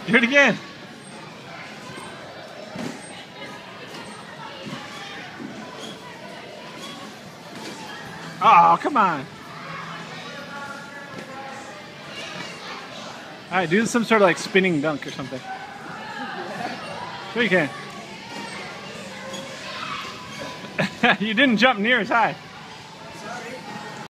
Do it again. Oh, come on. All right, do some sort of like spinning dunk or something. Sure you can. You didn't jump near as high.